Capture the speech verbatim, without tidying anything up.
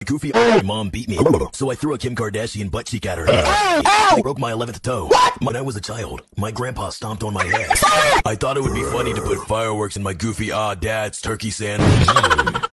Goofy, my mom beat me, so I threw a Kim Kardashian butt cheek at her head. I broke my eleventh toe. When I was a child, my grandpa stomped on my head. I thought it would be funny to put fireworks in my goofy, ah, dad's turkey sandwich.